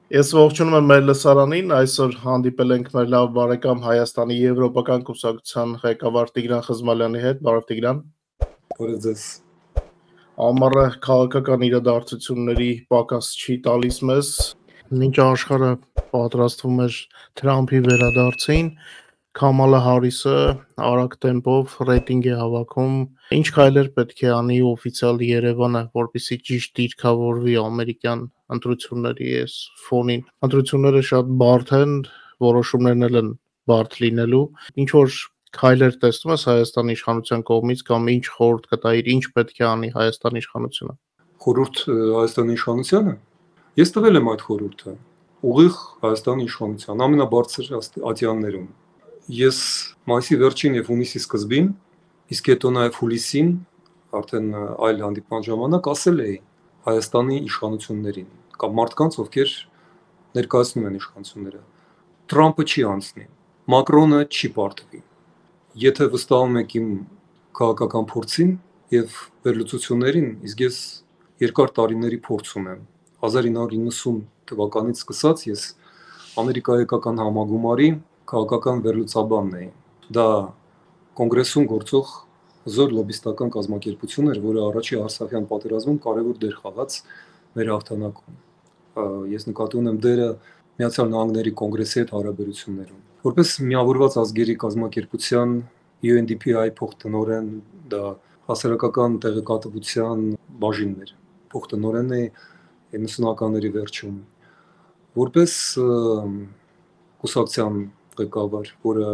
Ես ողջունում եմ մեր լսարանին, այսօր հանդիպել ենք մեր լավ բարեկամ Հայաստանի Եվրոպական կուսակցության ղեկավար Տիգրան Խզմալյանի հետ, բարև Տիգրան։ Բարև ձեզ։ Ամառը քաղաքական իրադարձությունների պակաս չի տալիս մեզ, մինչ աշխարհը պատրաստվում էր Թրամփի վերադարձին, Քամալա Հարիսը արագ տեմպով ռեյտինգ է հավաքում, ինչ քայլեր պետք է անի օֆիցիալ Երևանը, որպեսզի ճիշտ դիրքավորվի ամերիկյան ընտրությունների այս ֆոնին։ Ընտրությունները շատ բարդ են, որոշումներն էլ են բարդ լինելու։ Ինչ որ քայլեր տեսնում ես Հայաստանի իշխանության կողմից կամ ինչ խորհուրդ կտայիր, ինչ պետք է անի Հայաստանի իշխանությունը։ Խորհուրդ Հայաստանի իշխանությանը։ Ես տվել եմ այդ խորհուրդը ուղիղ Հայաստանի իշխանության ամենաբարձր ատյաններում։ Ես մայիսի վերջին եւ հունիսի սկզբին, իսկ հետո նաեւ հուլիսին, արդեն այլ հանդիպման ժամանակ ասել էի Հայաստանի իշխանություններին կամ մարդկանց, ովքեր ներկայացնում են իշխանությունները, Թրամփը չի անցնի, Մակրոնը չի պարտվի։ Եթե վստահում եք իմ քաղաքական փորձին եւ վերլուծություններին, իսկ ես երկար տարիների փորձ ունեմ։ 1990 թվականից սկսած ես Ամերիկայական համագումարի քաղաքական վերլուծաբանն էի։ Դա կոնգրեսում գործող զոր լոբիստական կազմակերպություն էր, որը առաջի Արցախյան պատերազմում կարևոր դեր խաղաց մեր հաղթանակում։ Ես նկատի ունեմ դերը Միացյալ Նահանգների կոնգրեսի հետ հարաբերություններում։ Որպես միավորված ազգերի կազմակերպության UNDP-ի փոխտնօրեն, դա հասարակական տեղեկատվության բաժինն էր։ Փոխտնօրենն է 90-ականների վերջում։ Որպես կուսակցության ղեկավար, որը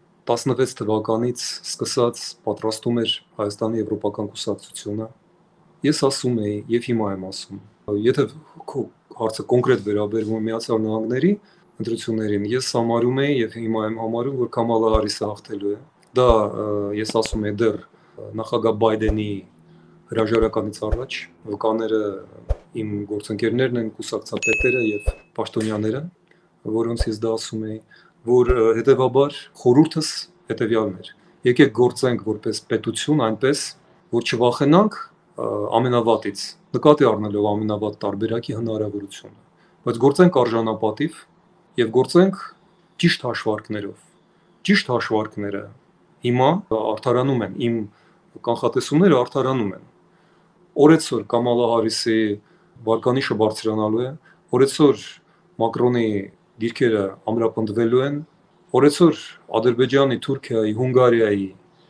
16 թվականից սկսած պատրաստում էր Հայաստանի Եվրոպական կուսակցությունը, ես ասում էի եւ հիմա եմ ասում, եթե հարցը կոնկրետ վերաբերվում է Միացյալ Նահանգների ընտրություններին, ես համարում էի եւ հիմա եմ համարում, որ Քամալա Հարիսը հաղթելու է։ Դա ես ասում եմ դեռ նախագահ Բայդենի հրաժարականից առաջ, վկաները իմ գործընկերներն են, կուսակցապետերը եւ պաշտոնյաները, որոնց ես դա ասում էի, որ հետեւաբար խորհուրդս հետեւյալն էր. եկեք գործենք որպես պետություն այնպես, որ չվախենանք ամենավատից, նկատի առնելով ամենավատ տարբերակի հնարավորությունը, բայց գործենք արժանապատիվ եւ գործենք ճիշտ հաշվարկներով։ Ճիշտ հաշվարկները հիմա արդարանում են, իմ կանխատեսումները արդարանում են։ Օրեցօր Կամալա Հարիսի վարկանիշը բարձրանալու է, օրեցօր Մակրոնի դիրքերը ամրապնդվելու են, օրեցօր Ադրբեջանի, Թուրքիայի, Հունգարիայի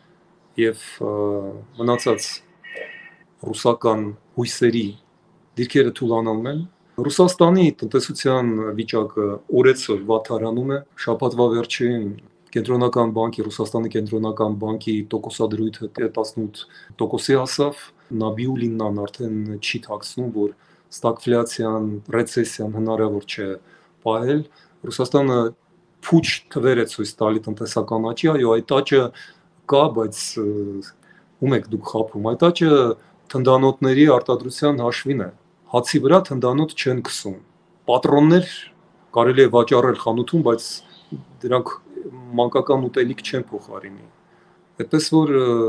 եւ մնացած ռուսական հույսերի դիրքերը թուլանալու են։ Ռուսաստանի տնտեսության վիճակը օրեցօր վատթարանում է։ Շաբաթվա վերջին Կենտրոնական բանկի, Ռուսաստանի կենտրոնական բանկի տոկոսադրույթը 18%-ի հասավ, Նաբիուլիննան արդեն չի թաքցնում, որ ստագֆլյացիան, ռեցեսիան հնարավոր չէ պահել։ Ռուսաստանը փուչ թվեր է ցույց տալի տնտեսական աճի, այո, այդ աճը կա, բայց ում եք դուք խաբում։ Այդ աճը թնդանոթների արտադրության հաշվին է։ Հացի վրա թնդանոթ չեն քսում։ Պատրոններ կարելի է վաճառել խանութում, բայց դրանք մանկական ուտելիք չեն փոխարինի։ Այդպես որ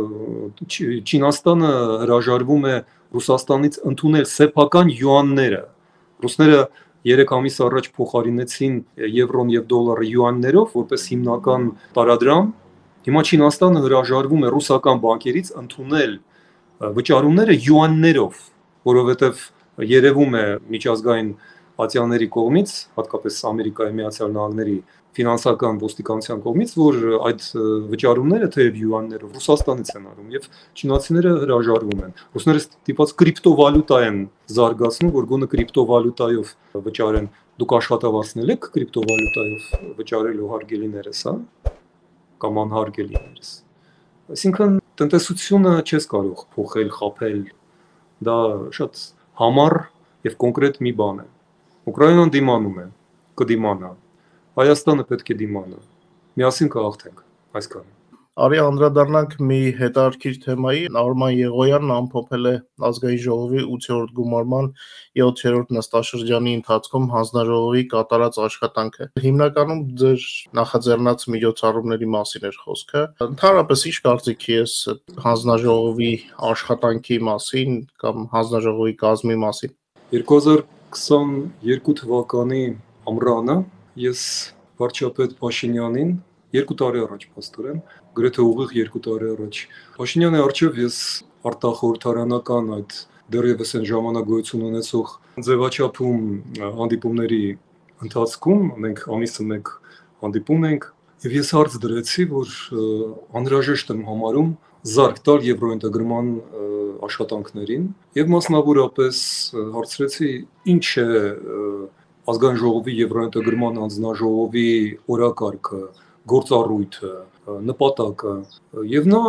Չինաստանը հրաժարվում է Ռուսաստանից ընդունել սեփական յուանները։ Ռուսները 3 ամիս առաջ փոխարինեցին եվրոն եւ դոլարը յուաններով, որպես հիմնական տարադրամ։ Հիմա Չինաստանը հրաժարվում է ռուսական բանկերից ընդունել վճարումները յուաններով, որովհետեւ երևում է միջազգային ատյանների կողմից, հատկապես Ամերիկայի Միացյալ Նահանգների ֆինանսական ոստիկանության կողմից, որ այդ վճարումները թեև յուաններով Ռուսաստանից են արվում եւ չինացիները հրաժարվում են։ Ռուսները ստիպված կրիպտովալյուտա են զարգացնում, որ գոնե կրիպտովալյուտայով վճարեն։ Դուք աշխատավարձնել եք կրիպտովալյուտայով վճարելու հարգելիներս, հա, կամ անհարգելիներս։ Այսինքն տնտեսությունը չես կարող փոխել, խաբել։ Դա շատ համառ եւ կոնկրետ մի բան է։ Ուկրաինան դիմանում է, կդիմանա։ Հայաստանը պետք է դիմանա։ Միասին կհաղթենք, այսքանը։ Արի անդրադառնանք մի հետաքրքիր թեմայի։ Արման Եղոյանն ամփոփել է ազգային ժողովի 8-րդ գումարման 7-րդ նստաշրջանի ընթացքում հանձնաժողովի կատարած աշխատանքը։ Հիմնականում ձեր նախաձեռնած միջոցառումների մասին էր խոսքը։ Ընդհանրապես ինչ կարծիքի ես հանձնաժողովի աշխատանքի մասին կամ հանձնաժողովի կազմի մասին։ 2022 թվականի ամռանը ես վարչապետ Փաշինյանին 2 տարի առաջ փաստորեն, գրեթե ուղիղ 2 տարի առաջ Փաշինյանի առջև ես արտախորհրդարանական այդ դեռևս այն ժամանակ գոյություն ունեցող ձևաչափում հանդիպումների ընթացքում մենք ամիսը մեկ հանդիպում ենք եւ ես հարց դրեցի, որ անհրաժեշտ եմ համարում զարգ տալ եվրոինտեգրման աշխատանքներին եւ մասնավորապես հարցրեցի ինչ է ազգային ժողովի եվրոինտեգրման հանձնաժողովի օրակարգը, գործառույթը, նպատակը եւ նա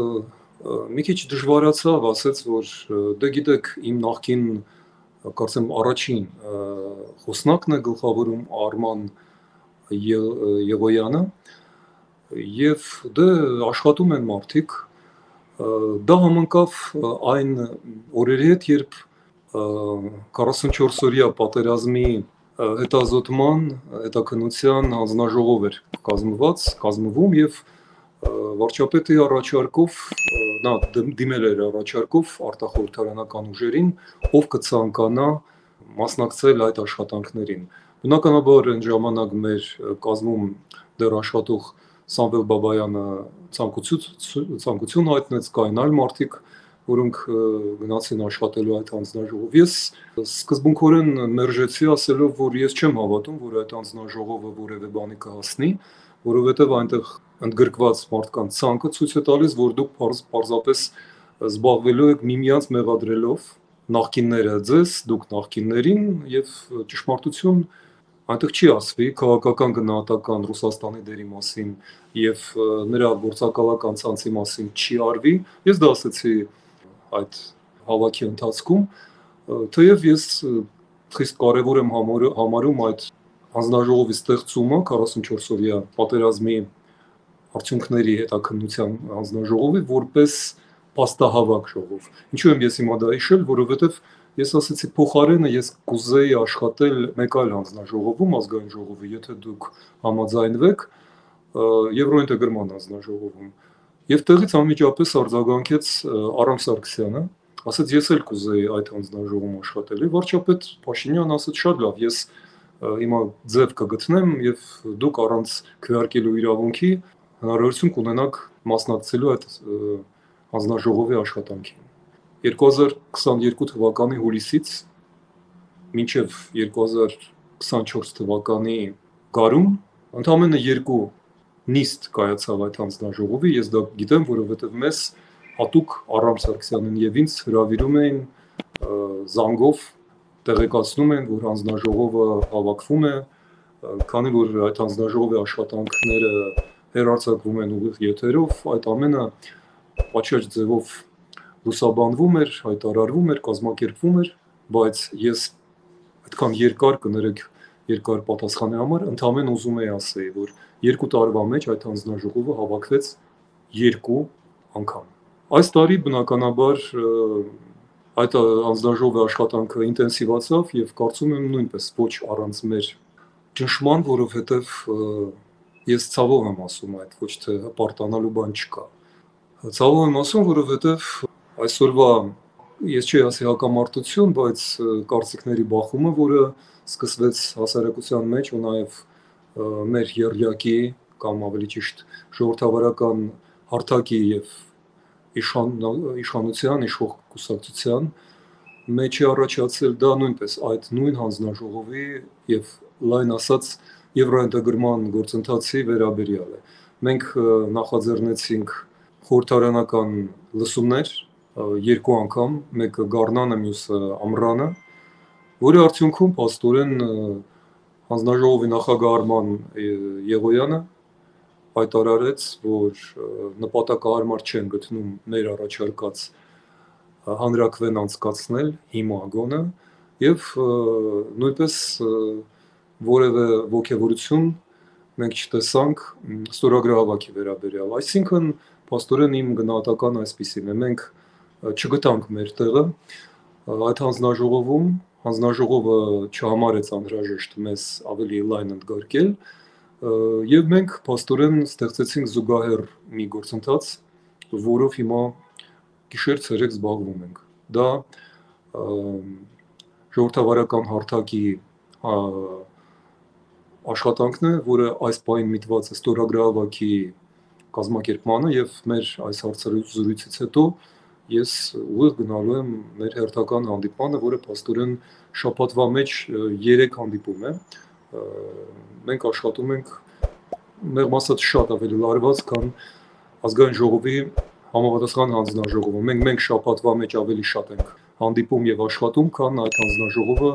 մի քիչ դժվարացավ, ասաց, որ դե գիտեք, իմ նախկին կարծեմ առաջին խոսնակն է գլխավորում Արման Եղոյանը եւ դե աշխատում են մարդիկ դա համընկավ այն օրերի հետ, երբ 44-օրյա պատերազմի հետազոտման, հետաքննության հանձնաժողով էր կազմվում եւ վարչապետի առաջարկով նա դիմել էր առաջարկով արտախորհրդարանական ուժերին, ով կցանկանա մասնակցել այդ աշխատանքներին։ Բնականաբար այն ժամանակ մեր կազմում դեռ աշխատող Սամվել Բաբայանը ցանկություն հայտնեց, կային այլ մարդիկ, որոնք գնացին աշխատելու այդ հանձնաժողով։ Ես սկզբունքորեն մերժեցի ասելով, որ ես չեմ հավատում, որ այդ հանձնաժողովը որևէ բանի կհասնի, որովհետև այնտեղ ընդգրկված մարդկանց ցանկը ցույց է տալիս, որ դուք պարզապես զբաղվելու եք միմյանց մեղադրելով նախկինները ձեզ, դուք նախկիններին եւ ճշմարտություն այնտեղ չի ասվի քաղաքական գնահատական Ռուսաստանի դերի մասին եւ նրա գործակալական ցանցի մասին չի արվի։ Ես դա ասացի այդ հավաքի ընթացքում, թեև ես խիստ կարևոր եմ համարում այդ հանձնաժողովի ստեղծումը 44-օրյա պատերազմի արդյունքների հետաքննության հանձնաժողովի որպես փաստահավաք ժողով։ Ինչու եմ ես հիմա դա հիշել, որովհետեւ ես ասացի փոխարենը ես կուզեի աշխատել մեկ այլ հանձնաժողովում, ազգային ժողովի, եթե դուք համաձայնվեք, եվրոինտեգրման հանձնաժողովում։ Եվ տեղից անմիջապես արձագանքեց Արամ Սարգսյանը, ասաց ես էլ կուզեի այդ հանձնաժողովում աշխատել։ Եվ վարչապետ Փաշինյանը ասաց շատ լավ, ես հիմա ձև կգտնեմ եւ դուք առանց քվեարկելու իրավունքի հնարավորություն կունենաք մասնակցելու այդ հանձնաժողովի աշխատանքին։ 2022 թվականի հուլիսից մինչև 2024 թվականի գարուն ընդամենը 2 նիստ կայացավ այդ հանձնաժողովի, ես դա գիտեմ, որովհետև մեզ հատուկ Արամ Սարգսյանին եւ ինձ հրավիրում էին զանգով տեղեկացնում են, որ հանձնաժողովը հավաքվում է, քանի որ այդ հանձնաժողովի աշխատանքները հեռարձակվում են ուղիղ եթերով, այդ ամենը պատշաճ ձևով լուսաբանվում էր, հայտարարվում էր, կազմակերպվում էր, բայց ես այդքան երկար կներեք երկար պատասխանի համար ընդամենը ուզում եի ասեի, որ 2 տարվա մեջ այդ հանձնաժողովը հավաքվեց 2 անգամ։ Այս տարի բնականաբար այդ հանձնաժողովի աշխատանքը ինտենսիվացավ եւ կարծում եմ նույնպես ոչ առանց մեր ճնշման, որովհետեւ ես ցավով եմ ասում այդ, ոչ թե պարտանալու բան չկա։ Ցավով եմ ասում, որովհետեւ այսօրվա ես չի ասի հակամարտություն, բայց կարծիքների բախումը, որը սկսվեց հասարակության մեջ ու նաև մեր երյակի կամ ավելի ճիշտ ժողովրդավարական հարթակի եւ իշխանության, իշխող կուսակցության մեջ է առաջացել դա նույնպես այդ նույն հանձնաժողովի եւ լայն ասած եվրոինտեգրման գործընթացի վերաբերյալ է։ Մենք նախաձեռնեցինք խորհրդարանական լսումներ 2 անգամ, մեկը Գառնանը, մյուսը Ամռանը, որի արդյունքում փաստորեն հանձնաժողովի նախագահ Արման Եղոյանը հայտարարեց, որ նպատակահարմար չեն գտնում մեր առաջարկած հանրաքվեն անցկացնել հիմա գոնը եւ նույնպես որևէ ողջավորություն մենք չտեսանք ստորագրահավաքի վերաբերյալ։ Այսինքն փաստորեն իմ գնահատական այսպիսին է, մենք չգտանք մեր տեղը այդ հանձնաժողովում, հանձնաժողովը չհամարեց անհրաժեշտ մեզ ավելի լայն ընդգրկել եւ մենք փաստորեն ստեղծեցինք զուգահեռ մի գործընթաց, որով հիմա գիշեր-ցերեկ զբաղվում ենք։ Դա ժողովրդավարական հարթակի աշխատանքն է, որը այս պահին միտված է ստորագրահավաքի կազմակերպմանը եւ մեր այս հարցազրույցից հետո ես ուղիղ գնալու եմ մեր հերթական հանդիպանը, որը փաստորեն շաբաթվա մեջ 3 հանդիպում է։ Մենք աշխատում ենք մեղմ ասած շատ ավելի լարված, քան ազգային ժողովի համապատասխան հանձնաժողովը։ Մենք շաբաթվա մեջ ավելի շատ ենք հանդիպում եւ աշխատում, քան այդ հանձնաժողովը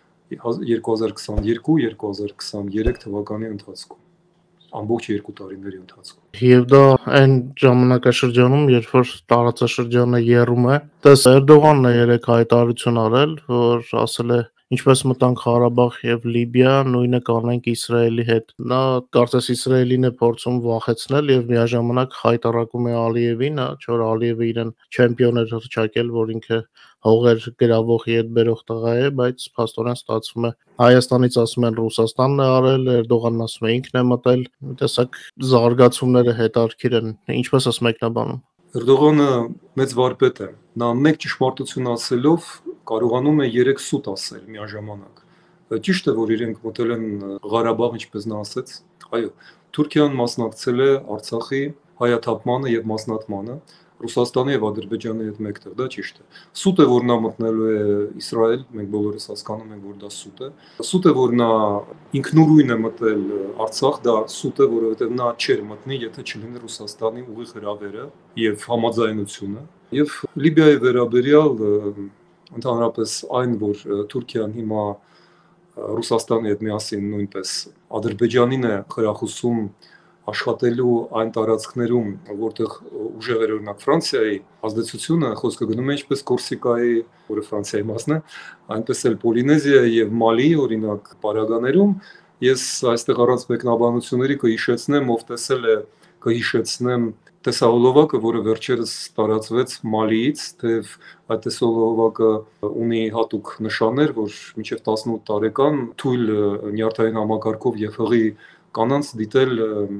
2022-2023 թվականի ընթացքում, ամբողջ 2 տարիների ընթացքում։ Եվ դա այն ժամանակաշրջանում, երբ որ տարածաշրջանը եռում է, տես Էրդողանն է երեք հայտարարություն արել, որ ասել է ինչպես մտանք Ղարաբաղ եւ Լիբիա, նույնը կանենք Իսրայելի հետ։ Նա կարծես Իսրայելին է փորձում վախեցնել եւ միաժամանակ խայտարակում է Ալիևին, որ Ալիևը իրեն չեմպիոն էր հռչակել, որ ինքը հողեր գրավողի հետ բերող տղա է, բայց փաստորեն ստացվում է Հայաստանից ասում են Ռուսաստանն է արել, Էրդողանն ասում է ինքն է մտել, տեսակ զարգացումները հետարքիր են, ինչպես ես մեկնաբանում։ Էրդողանը մեծ վարպետ է, նա մեկ ճշմարտություն ասելով կարողանում է 3 սուտ ասել միաժամանակ։ Ճիշտ է, որ իրենք մտել են Ղարաբաղ, ինչպես նա ասեց, այո, Թուրքիան մասնակցել է Արցախի հայաթափմանը եւ մասնատմանը, Ռուսաստանի եւ Ադրբեջանի հետ մեկտեղ, դա ճիշտ է։ Սուտ է, որ նա մտնելու է Իսրայել, մենք բոլորս հասկանում ենք, որ դա սուտ է։ Սուտ է, որ նա ինքնուրույն է մտել Արցախ, դա սուտ է, որովհետեւ նա չէր մտնի, եթե չլիներ Ռուսաստանի ուղիղ հրավերը եւ համաձայնությունը։ Եվ Լիբիայի վերաբերյալ ընդհանրապես այն, որ Թուրքիան հիմա Ռուսաստանի հետ միասին նույնպես Ադրբեջանին է խրախուսում աշխատելու այն տարածքներում, որտեղ ուժեղ էր օրինակ Ֆրանսիայի ազդեցությունը, խոսքը գնում է ինչպես Կորսիկայի, որը Ֆրանսիայի մասն է, այնպես էլ Պոլինեզիայի եւ Մալիի օրինակ պարագաներում, ես այստեղ առանց մեկնաբանությունների կհիշեցնեմ, ով տեսել է, կհիշեցնեմ տեսահոլովակը, որը վերջերս տարածվեց Մալիից, թեև այդ տեսահոլովակը ունի հատուկ նշաններ, որ մինչև 18 տարեկան թույլ նյարդային համակարգով եւ հղի կանանց դիտել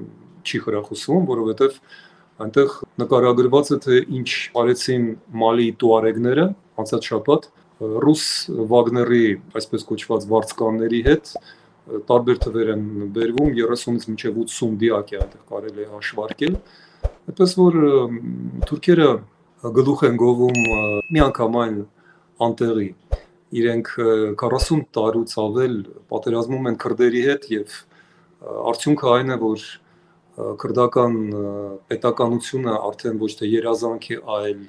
չի խրախուսվում, որովհետև այնտեղ նկարագրված է, թե ինչ արեցին Մալիի տուարեգները անցած շաբաթ ռուս Վագների, այսպես կոչված վարձկանների հետ տարբեր թվեր են բերվում 30-ից մինչև 80 դիակ է այնտեղ կարելի է հաշվարկել, այդպես որ թուրքերը գլուխ են գովում միանգամայն անտեղի, իրենք 40 տարուց ավել պատերազմում են քրդերի հետ եւ արդյունքը այն է, որ քրդական պետականությունը արդեն ոչ թե երազանք է, այլ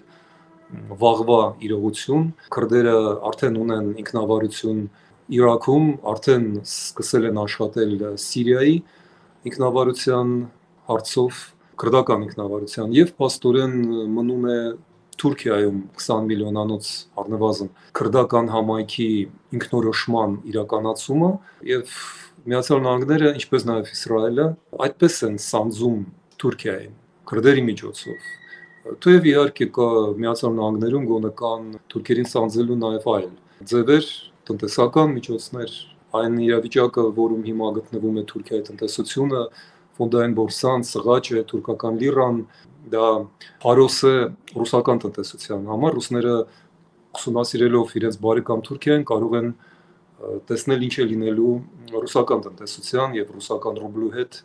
վաղվա իրողություն, քրդերը արդեն ունեն ինքնավարություն Իրաքում, արդեն սկսել են աշխատել Սիրիայի ինքնավարության հարցով, քրդական ինքնավարության եւ փաստորեն մնում է Թուրքիայում 20 միլիոնանոց առնվազն քրդական համայնքի ինքնորոշման իրականացումը եւ Միացյալ Նահանգները, ինչպես նաեւ Իսրայելը, այդպես են սանձում Թուրքիային քրդերի միջոցով։ Թեև իհարկե կա Միացյալ Նահանգներում գոնե կան թուրքերին սանձելու նաեւ այլ ձևեր, տնտեսական միջոցներ, այն իրավիճակը, որում հիմա գտնվում է Թուրքիայի տնտեսությունը, ֆոնդային բորսան, սղաճը, թուրքական լիրան, դա հարոս է ռուսական տնտեսության համար, ռուսները ուսումնասիրելով իրենց բարեկամ Թուրքիային կարող են տեսնել ինչ է լինելու ռուսական տնտեսության եւ ռուսական ռուբլու հետ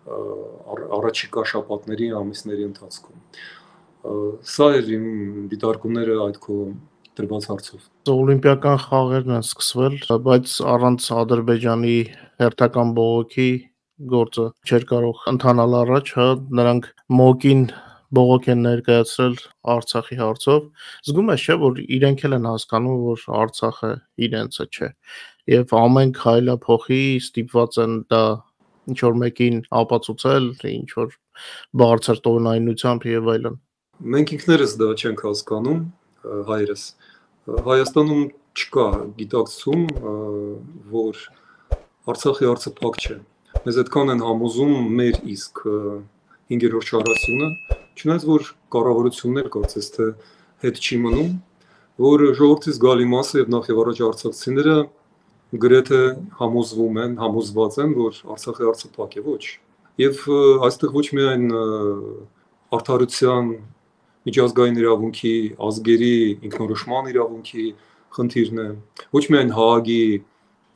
առաջիկա շաբաթների, ամիսների ընթացքում։ Սա էր իմ դիտարկումները այդ քո դրված հարցով։ Օլիմպիական խաղերն են սկսվել, բայց առանց Ադրբեջանի հերթական բողոքի գործը չէր կարող ընթանալ առաջ, հա, նրանք ՄՕԿ-ին բողոք են ներկայացրել Արցախի հարցով։ Զգում ես, չէ, որ իրենք էլ են հասկանում, որ Արցախը իրենցը չէ։ Եվ ամեն քայլափոխի ստիպված են դա ինչ որ մեկին ապացուցել, ինչ որ բարձր տոնայնությամբ եւ այլն։ Մենք ինքներս դա չենք հասկանում, հայրս։ Հայաստանում չկա գիտակցում, որ Արցախի հարցը փակ չէ։ Մեզ այդքան են համոզում մեր իսկ 5-րդ շարասյունը, չնայած որ կառավարություններ կարծես թե հետ չի մնում, որ ժողովրդի զգալի մասը եւ նախ եւ առաջ արցախցիները գրեթե համոզվում են, համոզված են, որ Արցախի հարցը փակ է, ոչ։ Եվ այստեղ ոչ միայն արդարության, միջազգային իրավունքի, ազգերի ինքնորոշման իրավունքի խնդիրն է, ոչ միայն Հաագի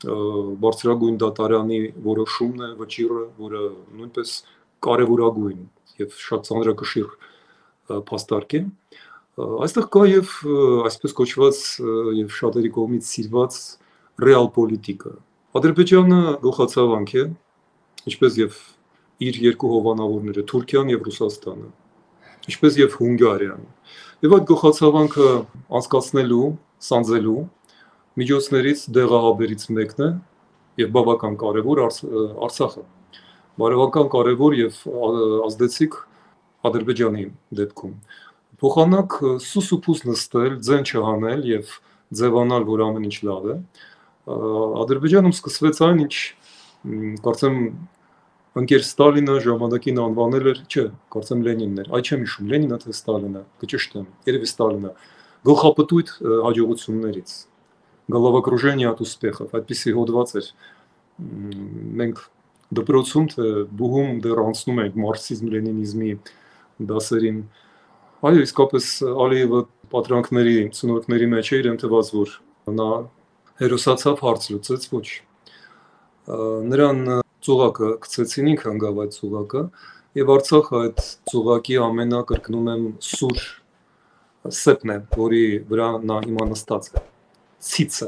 բարձրագույն դատարանի որոշումն է, վճիռը, որը նույնպես կարևորագույն եւ շատ ծանրակշիռ փաստարկ է։ Այստեղ կա եւ այսպես կոչված եւ շատերի կողմից սիրված ռեալ պոլիտիկա։ Ադրբեջանը գլխացավանք է, ինչպես եւ իր երկու հովանավորները Թուրքիան եւ Ռուսաստանը, ինչպես եւ Հունգարիան։ Եվ այդ գլխացավանքը անցկացնելու, սանձելու միջոցներից դեղահաբերից մեկն է եւ բավական կարեւոր Արցախը։ Բարևական կարեւոր եւ ազդեցիկ Ադրբեջանի դեպքում։ Փոխանակ սուսուփուս նստել, ձեն չհանել եւ ձևանալ, որ ամեն ինչ լավ է։ Ադրբեջանում սկսվեց այն, ինչ կարծեմ ընկեր Ստալինը ժամանակին անվանել էր, չէ, կարծեմ Լենինն էր, այ չեմ հիշում, Լենինը թե Ստալինը, կճշտեմ, երևի Ստալինը, գլխապտույտ հաջողություններից, головокружение от успехов, այդպիսի հոդված էր, մենք դպրոցում թե բուհում դեռ անցնում ենք մարքսիզմ, լենինիզմի դասերին, այո, իսկապես Ալիևը պատրանքների, ցնորքների մեջ էր, եմ թվաց, որ նա հերոսացավ, հարց լուծեց, ոչ, նրան ծուղակը գցեցին, ինքը ընկավ այդ ծուղակը եւ Արցախը այդ ծուղակի ամենակրկնում եմ սուր սեպն է, որի վրա նա հիմա նստած է, ցիցը,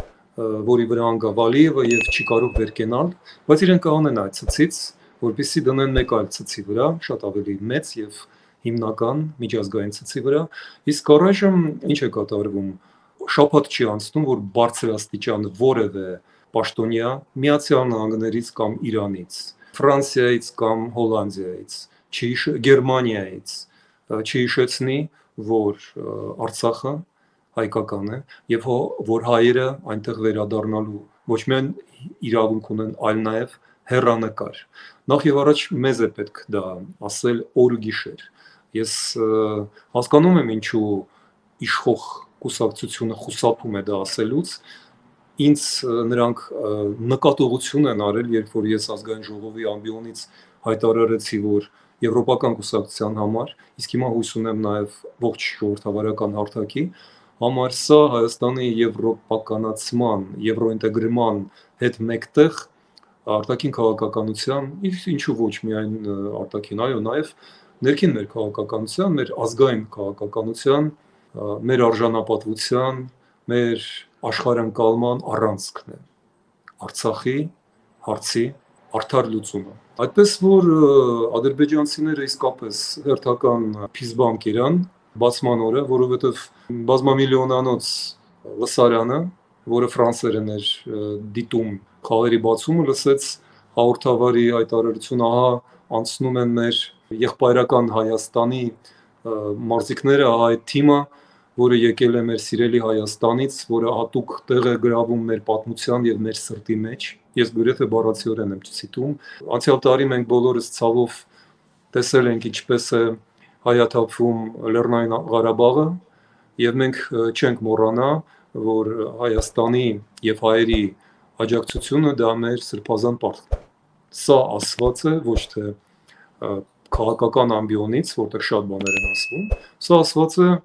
որի վրա ընկավ Ալիևը եւ չի կարող վեր կենալ, բայց իրեն կանեն այդ ցցից, որպեսզի դնեն մեկ այլ ցցի վրա, շատ ավելի մեծ եւ հիմնական միջազգային ցցի վրա, իսկ առայժմ ինչ է կատարվում, շաբաթ չի անցնում, որ բարձրաստիճան որևէ պաշտոնյա Միացյալ Նահանգներից կամ Իրանից, Ֆրանսիայից կամ Հոլանդիայից, Գերմանիայից չհիշեցնի, որ Արցախը հայկական է եւ որ հայերը այնտեղ վերադառնալու ոչ միայն իրավունք ունեն, այլ նաեւ հեռանկար։ Նախ եւ առաջ մեզ է պետք դա ասել օր ու գիշեր։ Ես հասկանում եմ ինչու իշխող կուսակցությունը խուսափում է դա ասելուց, ինձ նրանք նկատողություն են արել, երբ որ ես ազգային ժողովի ամբիոնից հայտարարեցի, որ եվրոպական կուսակցության համար, իսկ հիմա հույս ունեմ նաև ողջ ժողովրդավարական հարթակի համար սա Հայաստանի եվրոպականացման, եվրոինտեգրման հետ մեկտեղ արտաքին քաղաքականության, ինչու ոչ միայն արտաքին, այո, նաև ներքին մեր քաղաքականության, մեր ազգային քաղաքականության, մեր արժանապատվության, մեր աշխարհընկալման առանցքն է Արցախի հարցի արդար լուծումը։ Այդպես որ ադրբեջանցիները իսկապես հերթական փիզբան կերան բացման օրը, որովհետև բազմամիլիոնանոց լսարանը, որը ֆրանսերեն էր դիտում խաղերի բացումը, լսեց հաղորդավարի հայտարարություն, ահա անցնում են մեր եղբայրական Հայաստանի մարզիկները, ահա այդ թիմը, որը եկել է մեր սիրելի Հայաստանից, որը հատուկ տեղ է գրավում մեր պատմության եւ մեր սրտի մեջ։ Ես գրեթե բառացիորեն եմ ցիտում։ Անցյալ տարի մենք բոլորս ցավով տեսել ենք ինչպես է հայաթափվում Լեռնային Ղարաբաղը եւ մենք չենք մոռանա, որ Հայաստանի եւ հայերի աջակցությունը դա մեր սրբազան պարտքն է։ Սա ասված է ոչ թե քաղաքական ամբիոնից, որտեղ շատ բաներ են ասվում, սա ասված է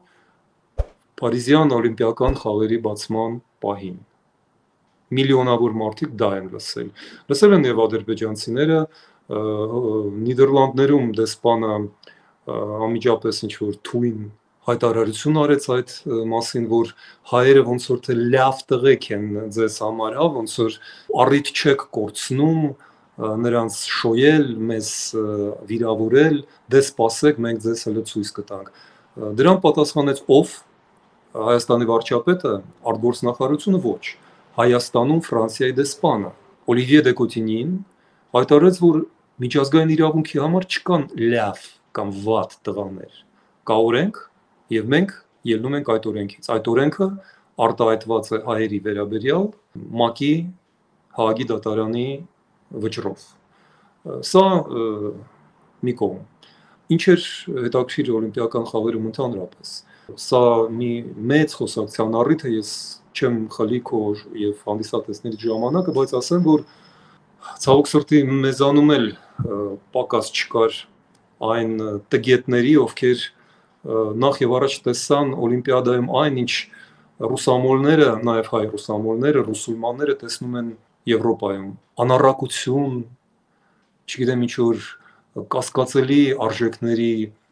Փարիզյան օլիմպիական խաղերի բացման պահին։ Միլիոնավոր մարդիկ դա են լսել։ Լսել են եւ ադրբեջանցիները, Նիդերլանդներում դեսպանը անմիջապես ինչ որ թույն հայտարարություն արեց այդ մասին, որ հայերը ոնց որ թե լավ տղեկ են ձեզ համար, հա, ոնց որ առիթ չեք կորցնում նրանց շոյել, մեզ վիրավորել, դե սպասեք, մենք ձեզ հələ ցույց կտանք։ Դրան պատասխանեց ով Հայաստանի վարչապետը, արտգործնախարարությունը ոչ, Հայաստանում Ֆրանսիայի դեսպանը Օլիվիե դե Կոտինին հայտարարեց, որ միջազգային իրավունքի համար չկան լավ կամ վատ տղաներ, կա օրենք եւ մենք ելնում ենք այդ օրենքից։ Այդ օրենքը արտահայտված է հայերի վերաբերյալ ՄԱԿ-ի Հաագի դատարանի վճռով։ Սա մի կողմ։ Ինչ էր հետաքրքիր օլիմպիական խաղերում ընդհանրապես։ Սա մի մեծ խոսակցության առիթ է, ես չեմ խլի քո եւ հանդիսատեսների ժամանակը, բայց ասեմ, որ ցավոք սրտի մեզանում էլ պակաս չկար այն տգետների, ովքեր նախ եւ առաջ տեսան օլիմպիադայում այն, ինչ ռուսամոլները, նաև հայ ռուսամոլները, ռուսուլմանները տեսնում են Եվրոպայում անառակություն, չգիտեմ ինչ որ կասկածելի արժեքների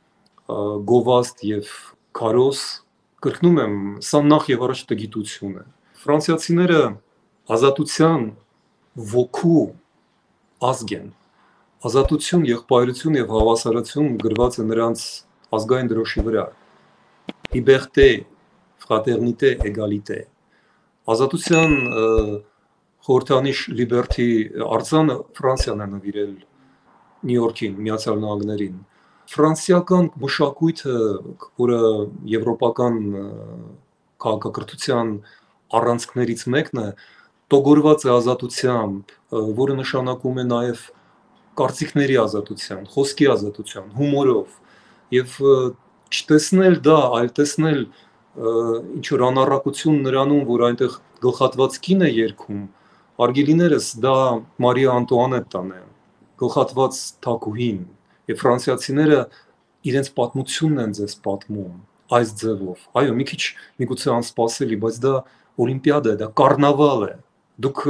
գովազդ եւ քարոզ, կրկնում եմ, սա նախ եւ առաջ տգիտություն է։ Ֆրանսիացիները ազատության ոգու ազգ են։ Ազատություն, եղբայրություն եւ հավասարություն գրված է նրանց ազգային դրոշի վրա։ Liberté, fraternité, égalité։ Ազատության խորհրդանիշ Liberty արձանը Ֆրանսիան է նվիրել Նյու Յորքին, Միացյալ Նահանգներին։ Ֆրանսիական մշակույթը, որը եվրոպական քաղաքակրթության առանցքներից մեկն է, տոգորված է ազատությամբ, որը նշանակում է նաև կարծիքների ազատության, խոսքի ազատության, հումորով եւ չտեսնել դա, այլ տեսնել ինչ որ անառակություն նրանում, որ այնտեղ գլխատված կին է երգում, արգելիներս դա Մարիա Անտուանետտան է, գլխատված թագուհին, եւ ֆրանսիացիները իրենց պատմությունն են ձեզ պատմում այս ձևով։ Այո, մի քիչ միգուցե անսպասելի, բայց դա օլիմպիադա է, դա կարնավալ է։ Դուք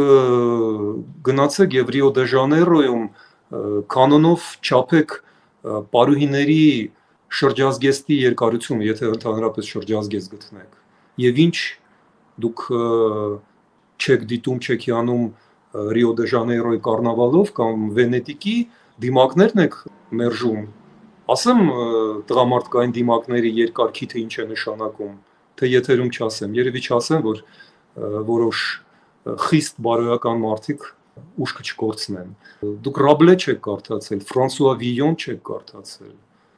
գնացեք եւ Ռիո դե Ժանեյրոյում կանոնով չափեք պարուհիների շրջազգեստի երկարությունը, եթե ընդհանրապես շրջազգեստ գտնեք։ Եվ ինչ դուք չեք դիտում, չեք անում Ռիո դե Ժանեյրոյի կարնավալով կամ Վենետիկի դիմակներն եք մերժում։ Ասեմ տղամարդկային դիմակների երկար քիթը ինչ է նշանակում, թե եթերում չասեմ, երևի չասեմ, որ որոշ խիստ բարոյական մարդիկ ուշքը չկորցնեն։ Դուք Ռաբլե չեք կարդացել, Ֆրանսուଆ Վիյոն չեք կարդացել,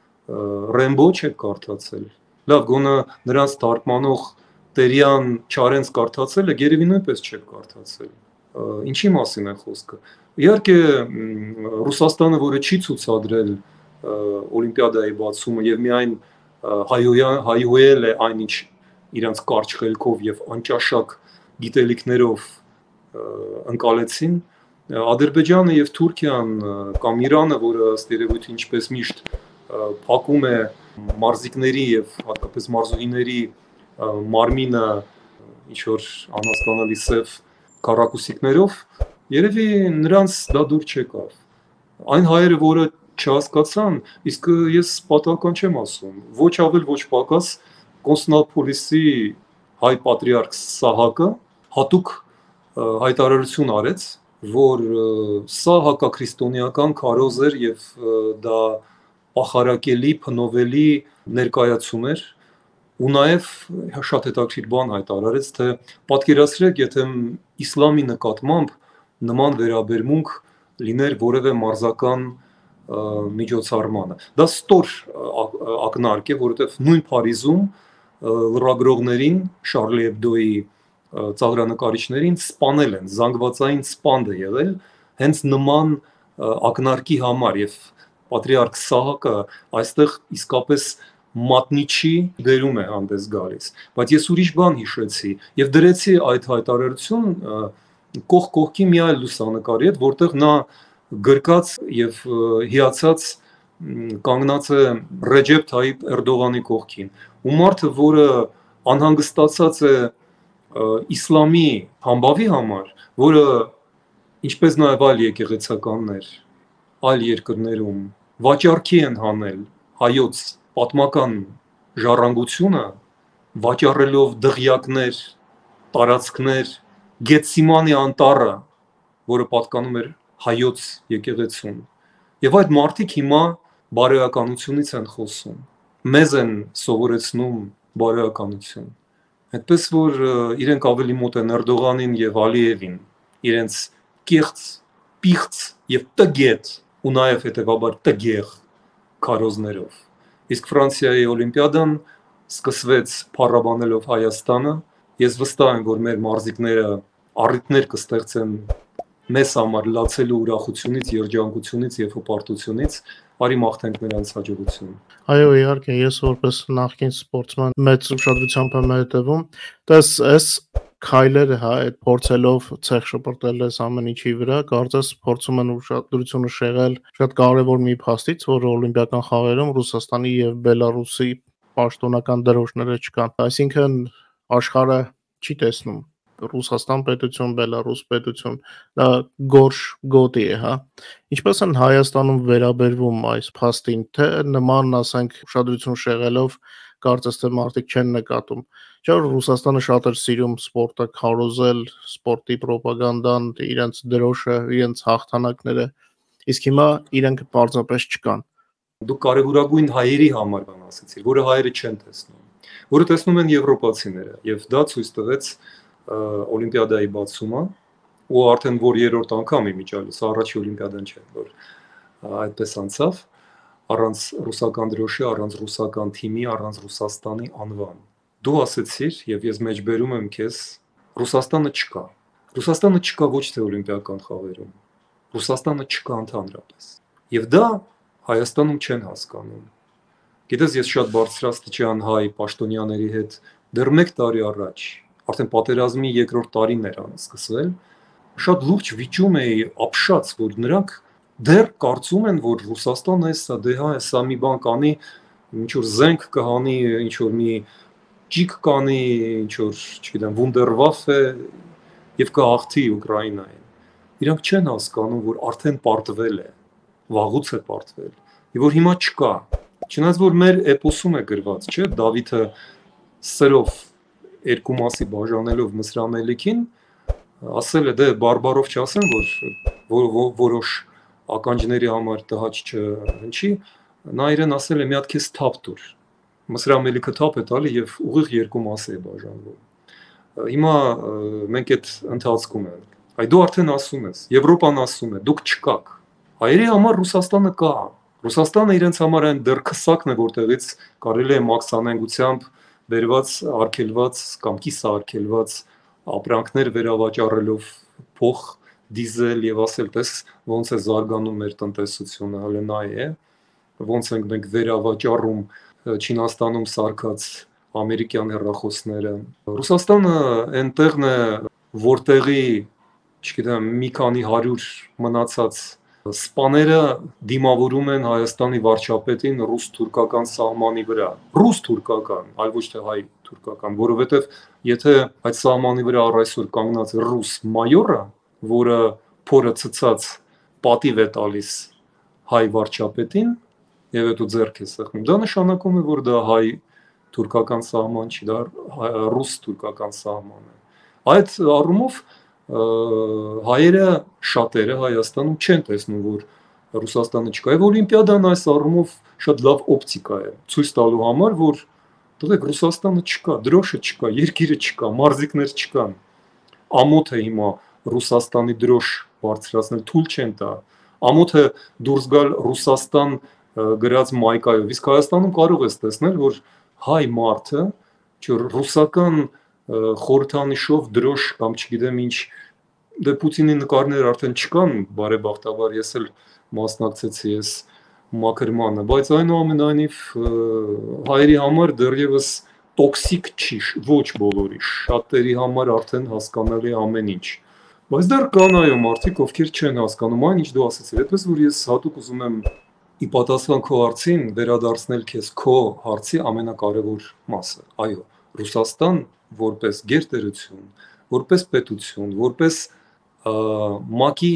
Ռեմբո չեք կարդացել։ Լավ, գոնե նրանց թարգմանող Տերյան Չարենց կարդացել եք, երևի նույնպես չեք կարդացել։ Ինչի մասին է խոսքը։ Իհարկե Ռուսաստանը, որը չի ցուցադրել օլիմպիադայի բացումը եւ միայն հայհոյել է այնինչ իրանց կարճ խելքով եւ անճաշակ գիտելիքներով ընկալեցին, Ադրբեջանը եւ Թուրքիան կամ Իրանը, որը ըստ երևույթի ինչպես միշտ փակում է մարզիկների եւ հատկապես մարզուհիների մարմինը ինչ որ անհասկանալի սև քառակուսիկներով, երևի նրանց դա դուր չեկավ։ Այն հայերը, որը չհասկացան, իսկ ես պատահական չեմ ասում, ոչ ավել ոչ պակաս Կոնստանդնոպոլիսի հայ պատրիարք Սահակը հատուկ հայտարարություն արեց, որ սա հակաքրիստոնեական քարոզ էր եւ դա ախարակելի, փնովելի ներկայացում էր, ու նաեւ շատ հետաքրքիր բան հայտարարեց, թե պատկերացրեք, եթե իսլամի նկատմամբ նման վերաբերմունք լիներ որևէ մարզական միջոցառմանը։ Դա ստոր ակնարկ է, որովհետեւ նույն Փարիզում լրագրողներին Շարլի Էբդոյի ծաղրանկարիչներին սպանել են, զանգվածային սպանդ է եղել հենց նման ակնարկի համար եւ պատրիարք Սահակը այստեղ իսկապես մատնիչի դերում է հանդես գալիս, բայց ես ուրիշ բան հիշեցի եւ դրեցի այդ հայտարարություն կողք կողքի մի այլ լուսանկարի հետ, որտեղ նա գրկած եւ հիացած կանգնած է Ռեջեփ Թայիփ Էրդողանի կողքին, ու մարդը, որը անհանգստացած է իսլամի համբավի համար, որը ինչպես նաև այլ եկեղեցականներ այլ երկրներում վաճառքի են հանել հայոց պատմական ժառանգությունը, վաճառելով դղյակներ, տարածքներ, Գետսիմանի անտառը, որը պատկանում էր հայոց եկեղեցուն։ Եվ այդ մարդիկ հիմա բարոյականությունից են խոսում, մեզ են սովորեցնում բարոյականություն։ Այդպես որ իրենք ավելի մոտ են Էրդողանին եւ Ալիևին, իրենց կեղծ, պիղծ եւ տգետ ու նաեւ հետեւաբար տգեղ քարոզներով։ Իսկ Ֆրանսիայի օլիմպիադան սկսվեց փառաբանելով Հայաստանը։ Ես վստահ եմ, որ մեր մարզիկները առիթներ կստեղծեն մեզ համար լացելու ուրախությունից, երջանկությունից եւ հպարտությունից, արի մաղթենք նրանց հաջողություն։ Այո, իհարկե, ես որպես նախկին սպորտսման մեծ ուշադրությամբ եմ հետևում, դες այս քայլերը, հա, այդ փորձելով ցեղ շպրտել այս ամեն ինչի վրա, կարծես փորձում են ուշադրությունը շեղել շատ կարևոր մի փաստից, որ օլիմպիական խաղերում Ռուսաստանի եւ Բելարուսի պաշտոնական դրոշները չկան։ Այսինքն աշխարհը չի տեսնում Ռուսաստան պետություն, Բելարուս պետություն, դա գորշ գոտի է, հա։ Ինչպես են Հայաստանում վերաբերվում այս փաստին, թե նման, ասենք, ուշադրություն շեղելով կարծես թե մարդիկ չեն նկատում։ Չէ՞ որ Ռուսաստանը շատ էր սիրում սպորտը քարոզել, սպորտի ռոպագանդան, իրենց դրոշը, իրենց հաղթանակները, իսկ հիմա իրենք պարզապես չկան։ Դուք կարևորագույն հայերի համար բան ասացիք, որը հայերը չեն տեսնում, որը տեսնում են եվրոպացիները, եւ դա ցույց տվեց Օլիմպիադայի բացումը, ու արդեն որ երրորդ անգամ իմիջիալից, առաջի Օլիմպիադան չէ, որ այդպես անցավ, առանց ռուսական դրոշի, առանց ռուսական թիմի, առանց Ռուսաստանի անվան։ Դու ասեցիր, եւ ես մեջբերում եմ քեզ, Ռուսաստանը չկա։ Ռուսաստանը չկա ոչ թե օլիմպիական խաղերում, Ռուսաստանը չկա ընդհանրապես։ Եվ դա Հայաստանում չեն հասկանում։ Գիտես, ես շատ բարձրաստիճան հայ պաշտոնյաների հետ դեռ 1 տարի առաջ, արդեն պատերազմի երկրորդ տարին էր սկսվել, շատ լուրջ վիճում էի ապշած, որ նրանք դեռ կարծում են, որ Ռուսաստանը էսա, դե հա, էսա մի բան կանի, ինչ որ զենք կհանի, ինչ որ մի ճիգ կանի, ինչ որ, չգիտեմ, վունդերվաֆե եւ կհաղթի Ուկրաինային։ Իրանք չեն հասկանում, որ արդեն պարտվել է, վաղուց է պարտվել, եւ որ հիմա չկա։ Չնայած որ մեր էպոսում է գրված, չէ՞, Դավիթը սրով երկու մասի բաժանելով Մսրամելիքին ասել է, դե բարբարով չասեմ, որ որոշ ականջների համար տհաճ չհնչի, նա իրեն ասել է մի հատ քեզ թափ տուր։ Մսրամելիքը թափ է տալի եւ ուղիղ երկու մասի է բաժանվում։ Հիմա մենք այդ ընթացքում ենք։ Այ դու արդեն ասում ես, Եվրոպան ասում է, դուք չկաք։ Հայերի համար Ռուսաստանը կա։ Ռուսաստանը իրենց համար այն դեռ քսակն է, որտեղից կարելի է մաքսանենգությամբ վերված, արգելված կամ կիսաարգելված ապրանքներ վերավաճառելով փող դիզել եւ ասել, տես ոնց է զարգանում մեր տնտեսությունը, հələ նայ է, ոնց ենք մենք վերավաճառում Չինաստանում սարքած ամերիկյան հեռախոսները։ Ռուսաստանը այնտեղն է, որտեղի, չգիտեմ, մի քանի 100 մնացած սպաները դիմավորում են Հայաստանի վարչապետին ռուս-թուրքական սահմանի վրա։ Ռուս-թուրքական, այլ ոչ թե հայ-թուրքական, որովհետև եթե այդ սահմանի վրա առ այսօր կանգնած ռուս մայորը, որը փորը ցցած պատիվ է տալիս հայ վարչապետին, եւ հետո ձեռք է սեղմում, դա նշանակում է, որ դա հայ-թուրքական սահման չի, դա ռուս-թուրքական սահման է։ Այդ առումով հայերը շատերը Հայաստանում չեն տեսնում, որ Ռուսաստանը չկա, եւ Օլիմպիադան այս առումով շատ լավ օպտիկա է, ցույց տալու համար, որ դուք Ռուսաստանը չկա, դրոշը չկա, երկիրը չկա, մարզիկներ չկան։ Ամոթ է հիմա Ռուսաստանի դրոշ բարձրացնել, թույլ չեն տա։ Ամոթ է դուրս գալ Ռուսաստան գրած մայկայով, իսկ Հայաստանում կարող ես տեսնել, որ հայ մարդը, ռուսական խորհրդանիշով դրոշ կամ չգիտեմ ինչ, դե Պուտինի նկարներ արդեն չկան, բարեբախտաբար ես էլ մասնակցեցի ես մաքրմանը, բայց այնուամենայնիվ հայերի համար դեռևս տոքսիկ չի, ոչ բոլորի, շատերի համար արդեն հասկանալի ամեն ինչ։ Բայց դեռ կան այո մարդիկ, ովքեր չեն հասկանում այն, ինչ դու ասացիր, այդպես որ ես հատուկ ուզում եմ ի պատասխան քո հարցին վերադարձնել քեզ քո հարցի ամենակարևոր մասը։ Այո, Ռուսաստան որպես գերտերություն, որպես պետություն, որպես ՄԱԿ-ի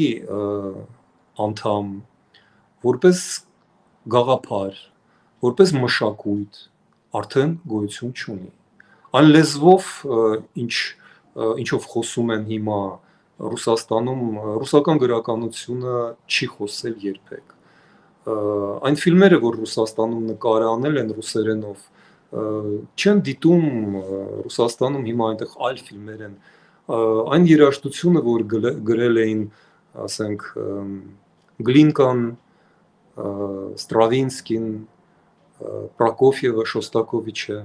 անդամ, որպես գաղափար, որպես մշակույթ արդեն գոյություն չունի։ Այն լեզվով, ինչով խոսում են հիմա Ռուսաստանում, ռուսական գրականությունը չի խոսել երբեք։ Այն ֆիլմերը, որ Ռուսաստանում նկարահանել են ռուսերենով, չեն դիտում Ռուսաստանում հիմա այնտեղ այլ ֆիլմեր են։ Այն երաժշտությունը, որ գրել էին, ասենք, Գլինկան, Ստրավինսկին, Պրոկոֆիևը, Շոստակովիչը,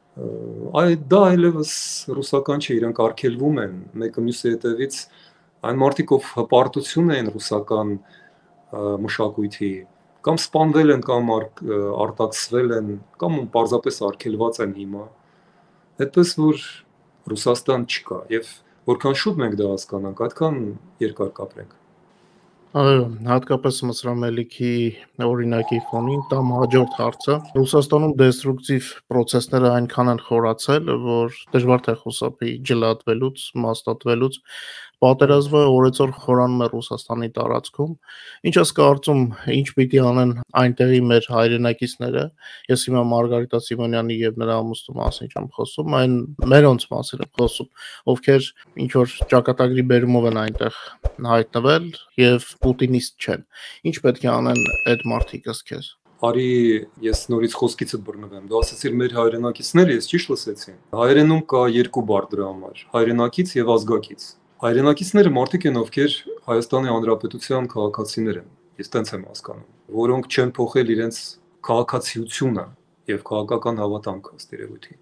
դա այլևս ռուսական չէ, իրանք արգելվում են մեկը մյուսի հետևից, այն մարդիկ, ով հպարտություն են ռուսական մշակույթի, կամ սպանվել են, կամ արտաքսվել են, կամ պարզապես արգելված են հիմա, այդպես որ Ռուսաստան չկա, եւ որքան շուտ մենք դա հասկանանք, այդքան երկար կապրենք։ Այո, հատկապես մսրամելիքի օրինակի ֆոնին կամ հաջորդ հարցը Ռուսաստանում դեստրուկտիվ process-ները այնքան են խորացել, որ դժվար թե խուսափի ջլատվելուց, մաստատվելուց։ Պատերազմը օրեցօր խորանում է Ռուսաստանի տարածքում։ Ինչ ես կարծում, ինչ պիտի անեն այնտեղի մեր հայրենակիցները։ Ես հիմա Մարգարիտա Սիմոնյանի եւ նրա ամուսնու մասին չեմ խոսում, այն մերոնց մասին եմ խոսում, ովքեր ինչ որ ճակատագրի բերումով են այնտեղ հայտնվել եւ պուտինիստ չեն։ Ինչ պետք է անեն այդ մարդիկ ըստ քեզ։ Արի ես նորից խոսքիցդ բռնվեմ։ Դու ասացիր մեր հայրենակիցները, ես ճիշտ լսեցի։ Հայրենում կա երկու բառ դրա համար՝ հայրենակից եւ ազգակից։ Հայրենակիցները մարդիկ են, ովքեր Հայաստանի Հանրապետության քաղաքացիներ են։ Ես տենց եմ հասկանում, որոնք չեն փոխել իրենց քաղաքացիությունը եւ քաղաքական հավատամքը ըստ երևույթի։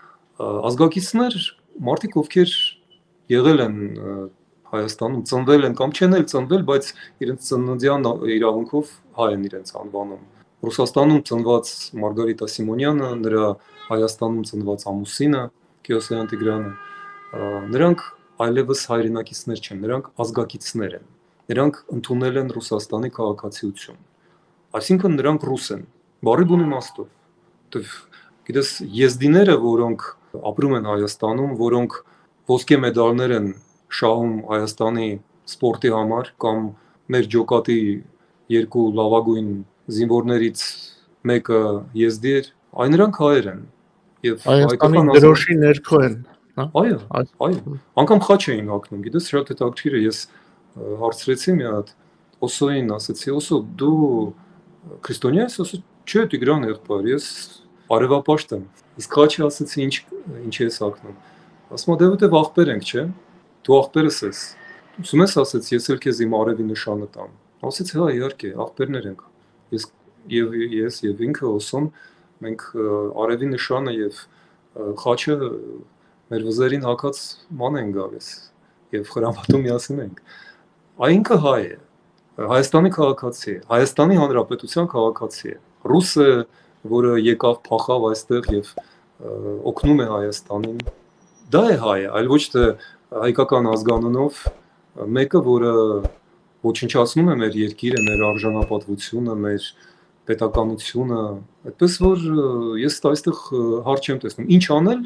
Ազգակիցներ մարդիկ, ովքեր եղել են Հայաստանում, ծնվել են կամ չեն էլ ծնվել, բայց իրենց ծննդյան իրավունքով հայ են իրենց անվանում։ Ռուսաստանում ծնված Մարգարիտա Սիմոնյանը, նրա Հայաստանում ծնված ամուսինը Կիոսայան Տիգրանը, նրանք այլևս հայրենակիցներ չեն, նրանք ազգակիցներ են։ Նրանք ընդունել են Ռուսաստանի քաղաքացիություն։ Այսինքն նրանք ռուս են, բառի բուն իմաստով։ Գիտես, եզդիները, որոնք ապրում են Հայաստանում, որոնք ոսկե մեդալներ են շահում Հայաստանի սպորտի համար կամ մեր ջոկատի երկու լավագույն զինվորներից մեկը եզդի էր, այն նրանք հայեր են եւ Հայաստանի դրոշի ներքո են, հա։ Այո, անգամ խաչ էին հագնում, գիտես, շատ հետաքրքիր է, ես հարցրեցի մի հատ Օսոյին, ասեցի, Օսո, դու քրիստոնյա ես, ասա, չէ, Տիգրան եղբայր, ես արևապաշտ եմ։ Իսկ խաչը ասեցի, ինչ ես հագնում։ Ասում եմ, դե որտեվ աղբեր ենք, չէ։ Դու աղբերս ես։ Ուսում ես, ասեց, ես էլ քեզ իմ արևի նշանը տամ։ Ասեց, հա, իհարկե, աղբերներ ենք։ Ես եւ ինքը Օսոն, մենք արևի նշանը եւ խաչը մեր վզերին հագած ման են գալիս եւ խրամատում միասին ենք։ Այնքը հայ է, Հայաստանի քաղաքացի է, Հայաստանի Հանրապետության քաղաքացի է։ Ռուսը, որը եկավ փախավ այստեղ եւ օգնում է Հայաստանին, դա է հայը, այլ ոչ թե հայկական ազգանունով մեկը, որը ոչնչացնում է մեր երկիրը, մեր արժանապատվությունը, մեր պետականությունը, այդպես որ ես այստեղ հարց չեմ տեսնում։ Ինչ անել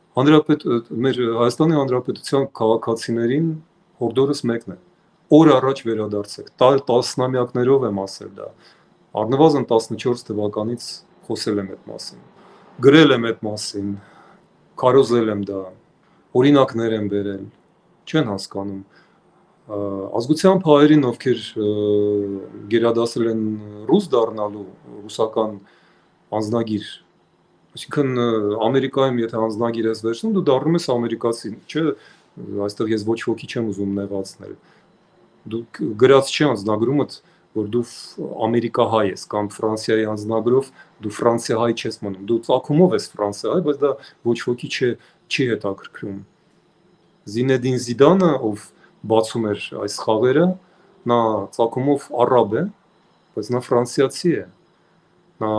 մեր Հայաստանի Հանրապետության քաղաքացիներին հորդորս մեկն է։ Օր առաջ վերադարձեք, տասնամյակներով եմ ասել դա, առնվազն 14 թվականից խոսել եմ այդ մասին, գրել եմ այդ մասին, քարոզել եմ դա, օրինակներ եմ բերել, չեն հասկանում։ Ազգությամբ հայերին, ովքեր գերադասել են ռուս դառնալու ռուսական անձնագիր, այսինքն Ամերիկայում եթե անձնագիր ես վերցնում, դու դառնում ես ամերիկացի, չէ, այստեղ ես ոչ ոքի չեմ ուզում նեղացնել։ Դու գրած չի անձնագրումդ, որ դու ամերիկահայ ես կամ Ֆրանսիայի անձնագրով դու ֆրանսիահայ չես մնում, դու ծագումով ես ֆրանսիահայ, բայց դա ոչ ոքի չի հետաքրքրում։ Զինեդին Զիդանը, ով բացում էր այս խաղերը, նա ծագումով արաբ է, բայց նա ֆրանսիացի է։ Նա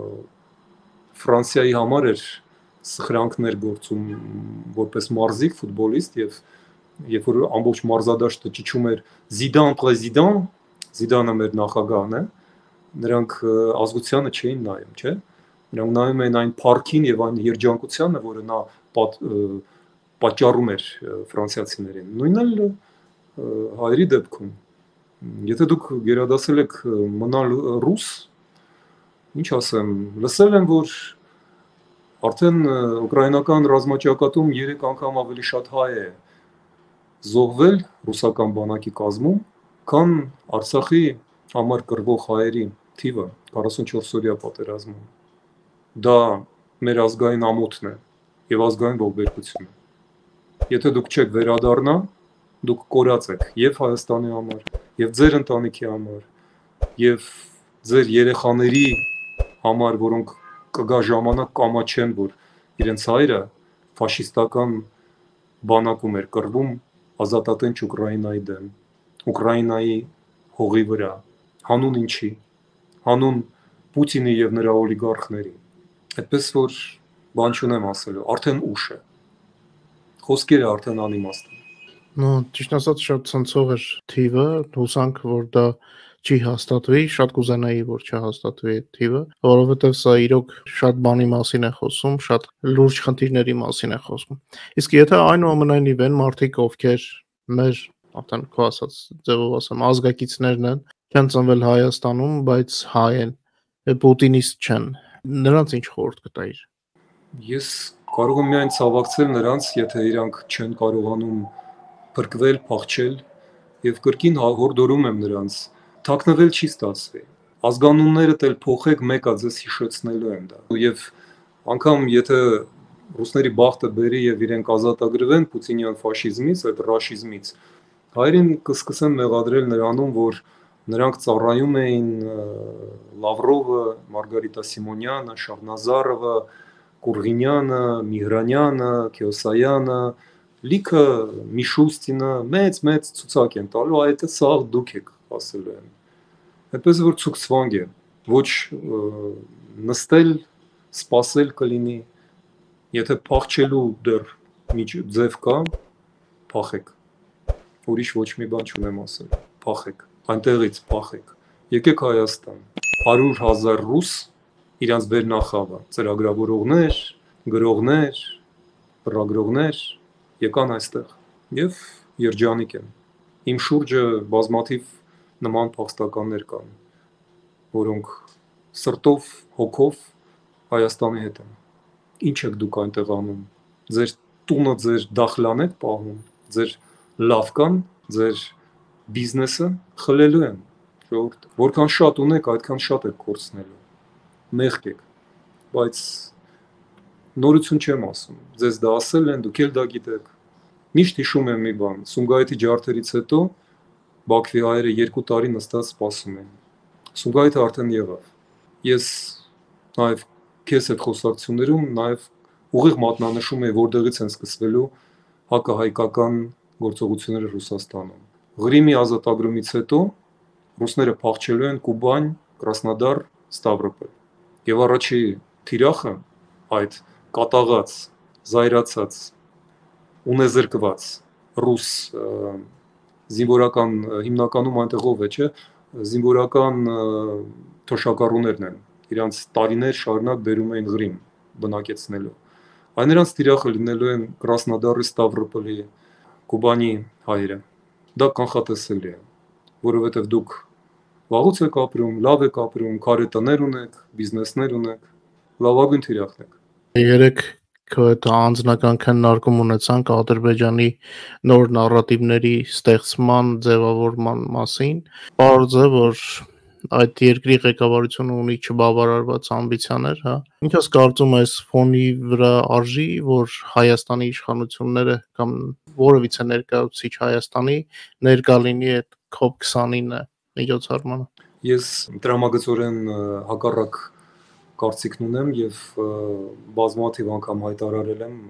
Ֆրանսիայի համար էր սխրանքներ գործում որպես մարզիկ, ֆուտբոլիստ եւ երբ որ ամբողջ մարզադաշտը ճիչում էր Զիդան պրեզիդան, Զիդանը մեր նախագահն է, նրանք ազգությանը չէին նայում, չէ՞։ Նրանք նայում էին այն парքին եւ այն երջանկությանը, որը նա պատճառում էր ֆրանսիացիներին։ Նույնն էլ հայերի դեպքում։ Եթե դուք գերադասել եք մնալ ռուս, ինչ ասեմ, լսել եմ, որ արդեն ուկրաինական ռազմաճակատում 3 անգամ ավելի շատ հայ է զոհվել ռուսական բանակի կազմում, քան Արցախի համար կռվող հայերի թիվը 44-օրյա պատերազմում։ Դա մեր ազգային ամոթն է եւ ազգային ողբերգությունը։ Եթե դուք չեք վերադառնա, դուք կորած եք եւ Հայաստանի համար, եւ ձեր ընտանիքի համար, եւ ձեր երեխաների համար, որոնք կգա ժամանակ կամաչեն, որ իրենց հայրը ֆաշիստական բանակում էր կռվում ազատատենչ Ուկրաինայի դեմ, Ուկրաինայի հողի վրա, հանուն ինչի, հանուն Պուտինի եւ նրա օլիգարխների։ Այդպես որ բան չունեմ ասելու, արդեն ուշ է։ Խոսքերը արդեն անիմաստ են։ Ну, ճիշտ ասած շատ ցնցող էր թիվը, հուսանք, որ դա չի հաստատվի, շատ կուզենայի, որ չհաստատվի այդ թիվը, որովհետև սա իրոք շատ բանի մասին է խոսում, շատ լուրջ խնդիրների մասին է խոսում։ Իսկ եթե այնուամենայնիվ են մարդիկ, ովքեր մեր, արդեն քո ասած ձևով ասեմ, ազգակիցներն են, չեն ծնվել Հայաստանում, բայց հայ են, պուտինիստ չեն, նրանց ինչ խորհուրդ կտայիր։ Ես կարող եմ միայն ցավակցել նրանց, եթե իրանք չեն կարողանում փրկվել, փախչել եւ կրկին հորդորում եմ նրանց, թաքնվել չի ստացվի։ Ազգանունները դել փոխեք, մեկը ձեզ հիշեցնելու են դա։ Եվ անգամ եթե ռուսների բախտը բերի եւ իրենք ազատագրվեն պուտինյան ֆաշիզմից, այդ ռաշիզմից, հայերին կսկսեն մեղադրել նրանում, որ նրանք ծառայում էին Լավրովը, Մարգարիտա Սիմոնյանը, Շահնազարովը, Կուրղինյանը, Միհրանյանը, Քյոսայանը, լիքը Միշուստինը մեծ ցուցակ են տալու, այդ սա դուք եք ասելու են։ Այդպես որ ցուցվանգ է, ոչ նստել, սպասել կլինի, եթե փախչելու դեռ ձև կա, փախեք։ Ուրիշ ոչ մի բան չունեմ ասել, փախեք, այնտեղից փախեք։ Եկեք Հայաստան, 100,000 ռուս, իրանց վերնախավը, ծրագրավորողներ, գրողներ, բռագրողներ եկան այստեղ եւ երջանիկ են։ Իմ շուրջը բազմաթիվ նման փախստականներ կան, որոնք սրտով, հոգով Հայաստանի հետ են։ Ինչ եք դուք այնտեղ անում։ Ձեր տունը, ձեր դախլան եք պահում, ձեր լավկան, ձեր բիզնեսը խլելու են։ Ժողովուրդ, որքան շատ ունեք, այդքան շատ եք կորցնելու։ Մեղք եք, բայց նորություն չեմ ասում։ Ձեզ դա ասել են, դուք էլ դա գիտեք։ Միշտ հիշում եմ մի բան, Սումգայիթի ջարդերից հետո Բաքվի հայերը 2 տարի նստած սպասում են։ Սումգայիթը արդեն եղավ։ Ես նաև քեզ այդ խոսակցություններում նաև ուղիղ մատնանշում եմ, որտեղից են սկսվելու հակահայկական գործողությունները Ռուսաստանում։ Ղրիմի ազատագրումից հետո ռուսները փախչելու են Կուբան, Կրասնոդար, Ստավրոպոլ։ Եվ առաջի թիրախը այդ կատաղած, զայրացած, ունեզրկված ռուս զինվորական հիմնականում այնտեղով է, չէ, զինվորական թոշակառուներն են, իրանց տարիներ շարունակ բերում էին Ղրիմ բնակեցնելու։ Այն նրանց թիրախը լինելու են Կրասնոդարի, Ստավրոպոլի, Կուբանի հայերը։ Դա կանխատեսելի է, որովհետև դուք վաղուց եք ապրում, լավ եք ապրում, քարե տներ ունեք, բիզնեսներ ունեք, լավագույն թիրախն եք։ Երեք քո այդ անձնական քննարկում ունեցանք Ադրբեջանի նոր նարատիվների ստեղծման, ձևավորման մասին։ Պարզ է, որ այդ երկրի ղեկավարությունը ունի չբավարարված ամբիցիաներ, հա։ Ինչ ես կարծում ես ֆոնի վրա արժի, որ Հայաստանի իշխանությունները կամ որևիցե ներկայացուցիչ Հայաստանի ներկա լինի այդ COP29 միջոցառմանը։ Ես տրամագծորեն հակառակ կարծիքն ունեմ եւ բազմաթիվ անգամ հայտարարել եմ,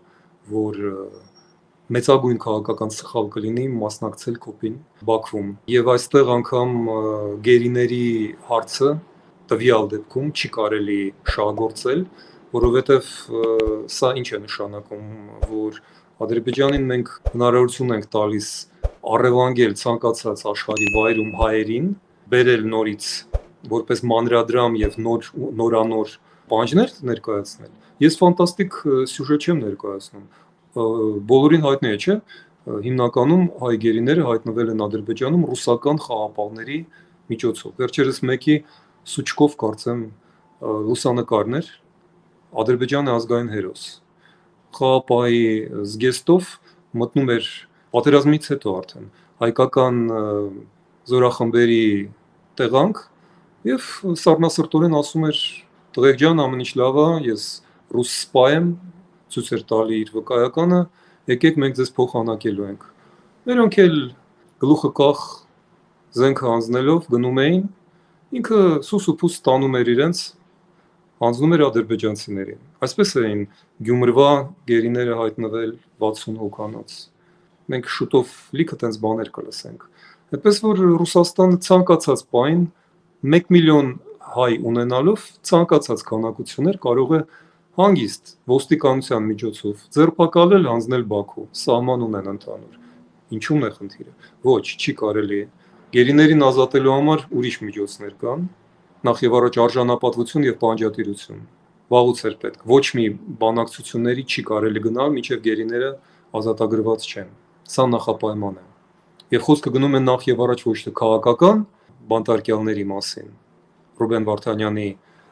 որ մեծագույն քաղաքական սխալ կլինի մասնակցել COP-ին Բաքվում։ Եվ այստեղ անգամ գերիների հարցը տվյալ դեպքում չի կարելի շահգործել, որովհետեւ սա ինչ է նշանակում, որ Ադրբեջանին մենք հնարավորություն ենք տալիս առևանգել ցանկացած աշխարհի վայրում հայերին, բերել նորից որպես մանրադրամ եւ նորանոր պահանջներ ներկայացնել։ Ես ֆանտաստիկ սյուժե չեմ ներկայացնում։ Բոլորին հայտնի է, չէ՞, հիմնականում հայ գերիները հայտնվել են Ադրբեջանում ռուսական խաղապահների միջոցով։ Վերջերս մեկի Սուչկով կարծեմ լուսանկարներ Ադրբեջանի ազգային հերոս։ Խաղապահի զգեստով մտնում էր պատերազմից հետո արդեն հայկական զորախմբերի տեղանք եւ սառնասրտորեն ասում էր տղեկ ջան, ամեն ինչ լավ է, ես ռուս սպա եմ, ցույց էր տալի իր վկայականը, եկեք մենք ձեզ փոխանակելու ենք։ Նրանք էլ գլուխը կախ զենքը հանձնելով գնում էին, ինքը սուս ու փուս տանում էր իրենց, հանձնում էր ադրբեջանցիներին։ Այսպես էին Գյումրվա գերիները հայտնվել 60 հոգանոց։ Մենք շուտով լիքը տենց բաներ կլսենք։ Այդպես որ Ռուսաստանը ցանկացած պայն 1 միլիոն հայ ունենալով ցանկացած քանակություններ կարող է հանգիստ ոստիկանության միջոցով ձերբակալել, հանձնել Բաքու, սահման ունեն ընդհանուր։ Ինչու՞մն է խնդիրը։ Ոչ, չի կարելի։ Գերիներին ազատելու համար ուրիշ միջոցներ կան, նախ եւ առաջ արժանապատվություն եւ պանջատիրություն։ Վաղուց էր պետք։ Ոչ մի բանակցությունների չի կարելի գնալ, մինչեւ գերիները ազատագրված չեն։ Սա նախապայման է։ Եվ խոսքը գնում է նախ եւ առաջ ոչ թե քաղաքական բանտարկյալների մասին, Ռուբեն Վարդանյանի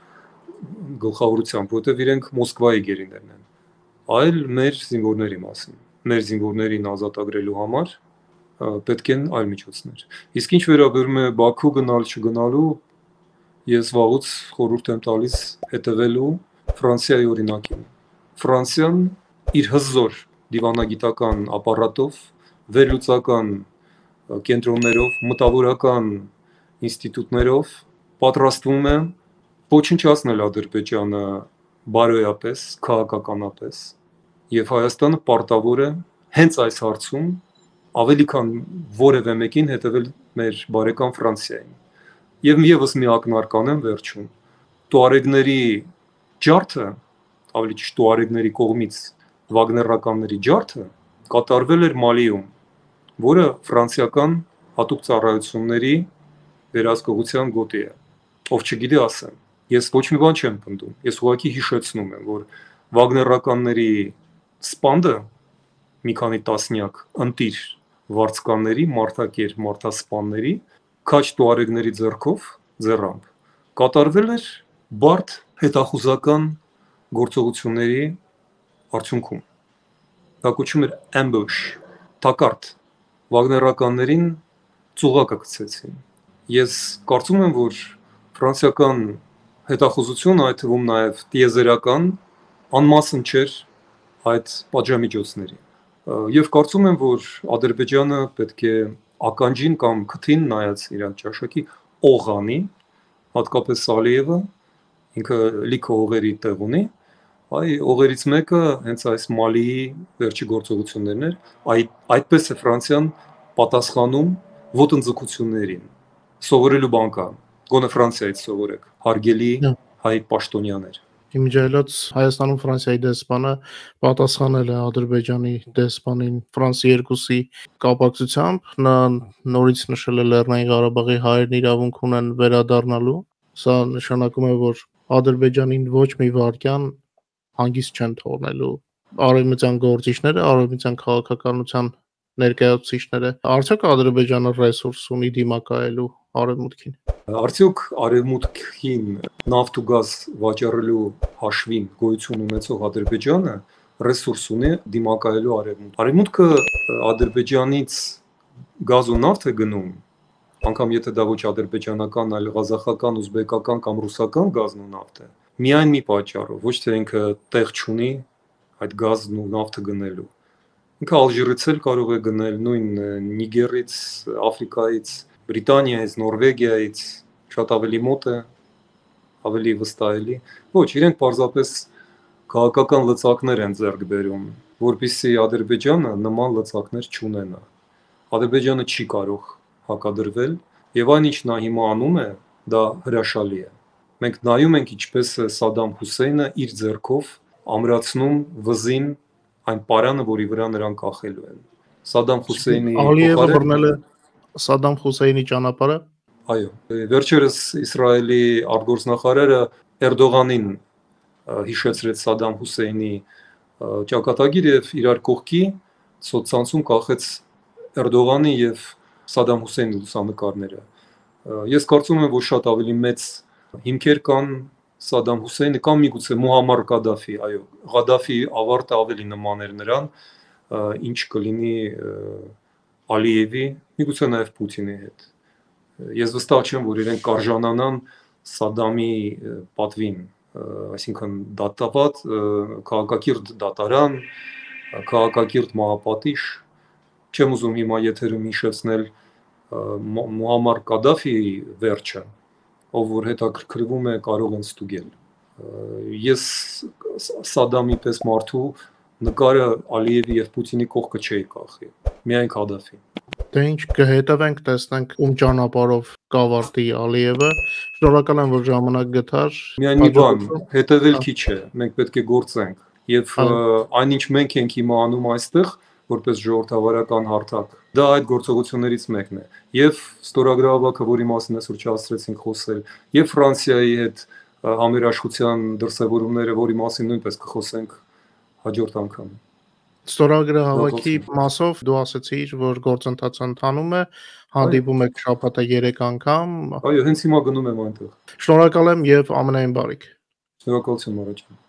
գլխավորությամբ, որտեղ իրենք Մոսկվայի գերիներն են, այլ մեր զինվորների մասին։ Մեր զինվորներին ազատագրելու համար պետք են այլ միջոցներ։ Իսկ ինչ վերաբերում է Բաքու գնալ չգնալու, ես վաղուց խորհուրդ եմ տալիս հետևելու Ֆրանսիայի օրինակին։ Ֆրանսիան իր հզոր դիվանագիտական ապարատով, վերլուծական կենտրոններով, մտավորական ինստիտուտներով պատրաստվում է ոչնչացնել Ադրբեջանը բարոյապես, քաղաքականապես, եւ Հայաստանը պարտավոր է հենց այս հարցում ավելի քան որևէ մեկին հետևել մեր բարեկամ Ֆրանսիային։ Եվ եւս մի ակնարկ անեմ վերջում։ Տուարեգների ջարդը, ավելի ճիշտ տուարեգների կողմից վագներականների ջարդը կատարվել էր Մալիում, որը ֆրանսիական հատուկ ծառայությունների վերահսկողության գոտի է։ Ով չգիտի ասեմ, ես ոչ մի բան չեմ պնդում, ես ուղղակի հիշեցնում եմ, որ վագներականների սպանդը մի քանի տասնյակ ընտիր վարձկանների, մարդակեր, մարդասպանների, քաչ տուարեգների ձեռամբ կատարվել էր բարդ հետախուզական գործողությունների արդյունքում։ Դա կոչվում էր ambush, թակարդ։ Վագներականներին ծուղակը գցեցին։ Ես կարծում եմ, որ ֆրանսիական հետախուզությունը, այդ թվում նաև տիեզերական, անմասն չէր այդ պատժամիջոցների։ Եվ կարծում եմ, որ Ադրբեջանը պետք է ականջին կամ քթին նայած իրանց ճաշակի օղանի, հատկապես Ալիևը, ինքը լիքը օղերի տեղ ունի, այ օղերից մեկը հենց այս Մալիի վերջի գործողություններն էր, այդպես է Ֆրանսիան պատասխանում ոտնձգություններին։ Սովորելու բան կա, գոնե Ֆրանսիայից սովորեք, հարգելի հայ պաշտոնյաներ։ Իմիջիայլոց Հայաստանում Ֆրանսիայի դեսպանը պատասխանել է Ադրբեջանի դեսպանին Ֆրանսի 2-ի կապակցությամբ, նա նորից նշել է Լեռնային Ղարաբաղի հայերն իրավունք ունեն վերադառնալու։ Սա նշանակում է, որ Ադրբեջանին ոչ մի վայրկյան հանգիստ չեն թողնելու արևմտյան գործիչները, արևմտյան քաղաքականության ներկայացուցիչները։ Արդյոք Ադրբեջանը ռեսուրս ունի դիմակայելու արևմուտքին։ Արդյոք արևմուտքին նավթ ու գազ վաճառելու հաշվին գոյություն ունեցող Ադրբեջանը ռեսուրս ունի դիմակայելու արևմուտք։ Արևմուտքը Ադրբեջանից գազ ու նավթ է գնում, անգամ եթե դա ոչ ադրբեջանական, այլ ղազախական, ուզբեկական կամ ռուսական գազն ու նավթը, միայն մի պատճառով, ոչ թե ինքը տեղ չունի այդ գազն ու նավթը գնելու։ Ինքը Ալժիրից էլ կարող է գնել, նույն Նիգերից, Աֆրիկայից, Բրիտանիայից, Նորվեգիայից, շատ ավելի մոտ է, ավելի վստահելի։ Ոչ, իրենք պարզապես քաղաքական լծակներ են ձեռք բերում, որպեսզի Ադրբեջանը նման լծակներ չունենա։ Ադրբեջանը չի կարող հակադրվել, եւ այն ինչ նա հիմա անում է, դա հրաշալի է։ Մենք նայում ենք, ինչպես է Սադամ Հուսեյնը իր ձեռքով ամրացնում վզին այն պարանը, որի վրա նրան կախելու են։ Սադամ Հուսեյնի Ալիևը բռնել է Սադամ Հուսեյնի ճանապարհը։ Այո, վերջերս Իսրայելի արտգործնախարարը Էրդողանին հիշեցրեց Սադամ Հուսեյնի ճակատագիր եւ իրար կողքի սոցցանցում կախեց Էրդողանի եւ Սադամ Հուսեյնի լուսանկարները։ Ես կարծում եմ, որ շատ ավելի մեծ հիմքեր կան Սադամ Հուսեյնը կամ միգուցե Մուամմար Կադաֆի, այո, Ղադաֆի ավարտը ավելի նման էր նրան, ինչ կլինի Ալիևի, միգուցե նաև Պուտինի հետ։ Ես վստահ չեմ, որ իրենք կարժանանան Սադամի պատվին, այսինքն դատապատ, քաղաքակիրթ դատարան, քաղաքակիրթ մահապատիժ, չեմ ուզում հիմա եթերում հիշեցնել Մուամմար Կադաֆիի վերջը, ով որ հետաքրքրվում է կարող են ստուգել։ Ես Սադամի պես մարդու նկարը Ալիևի եւ Պուտինի կողքը չէի կախի, միայն Կադաֆի։ Դե ինչ կհետևենք, տեսնենք ում ճանապարհով կավարտի Ալիևը։ Շնորհակալ եմ, որ ժամանակ գտար։ Միայն մի բան, հետևել քիչ է, մենք պետք է գործենք։ Եվ այնինչ մենք ենք հիմա անում այստեղ, որպես ժողովրդավարական հարթակ։ Դա այդ գործողություններից մեկն է։ Եվ ստորագրահավաքը, որի մասին այսօր չհասցրեցինք խոսել, եւ Ֆրանսիայի հետ համերաշխության դրսևորումները, որի մասին նույնպես կխոսենք հաջորդ անգամ։ Ստորագրահավաքի մասով դու ասացիր, որ գործընթացը ընթանում է, հանդիպում եք շաբաթը 3 անգամ։ Այո, հենց հիմա գնում եմ այնտեղ։ Շնորհակալ եմ եւ ամենայն բարիք։ Շնորհակալություն, Մարաջան։